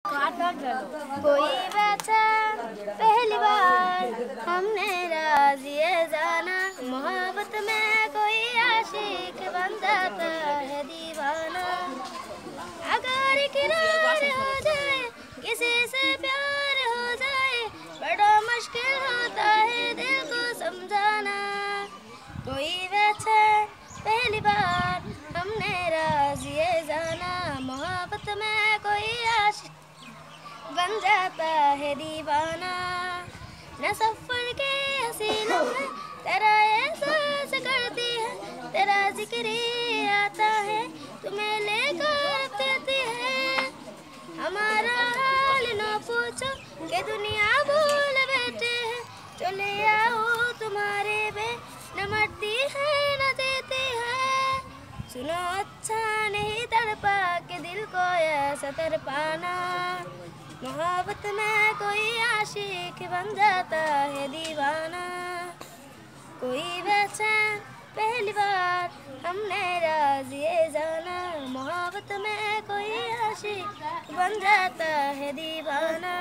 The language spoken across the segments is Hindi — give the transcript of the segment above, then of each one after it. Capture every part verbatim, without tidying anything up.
कोई बचा पहली बार हमने राज़िए जाना, मोहब्बत में कोई आशिक बन जाता है दीवाना। अगर किरार हो जाए किसी से प्यार हो जाए, बड़ा मुश्किल होता है दिल को समझाना। कोई बचा पहली बार हमने राज़िए जाना, मोहब्बत में कोई आशिक बन जाता है दीवाना। न सफर के हसीना है तेरा एहसास करती है, तेरा जिक्र ही आता है तुम्हें लेकर फिरती है। हमारा हाल न पूछो कि दुनिया भूल बैठे हैं, चले आओ तुम्हारे बे न मरती है न देती है। सुनो अच्छा नहीं तड़पा के दिल को ऐसा तड़पाना, मोहब्बत में कोई आशिक बन जाता है दीवाना। कोई बेचैन पहली बार हमने राज़िए जाना, मोहब्बत में कोई आशिक बन जाता है दीवाना।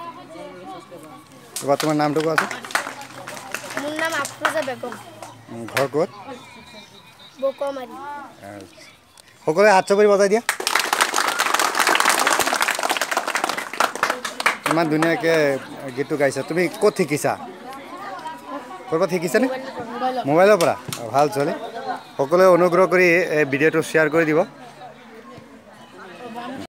এবার তোমার নামটুকু আছে? মোর নাম আফরোজা বেগম। ঘর ক'ত? বকমারি। সকলে হাত চাপৰি বজাই দিয়া। ইমান ধুনীয়াকৈ গীতটো গাইছা, তুমি ক'ত শিকিছা? ক'ৰবাত শিকিছানে? মোবাইলৰ পৰা। ভাল ছোৱালী, সকলোৱে অনুগ্ৰহ কৰি এই ভিডিঅ'টো শ্বেয়াৰ কৰি দিব।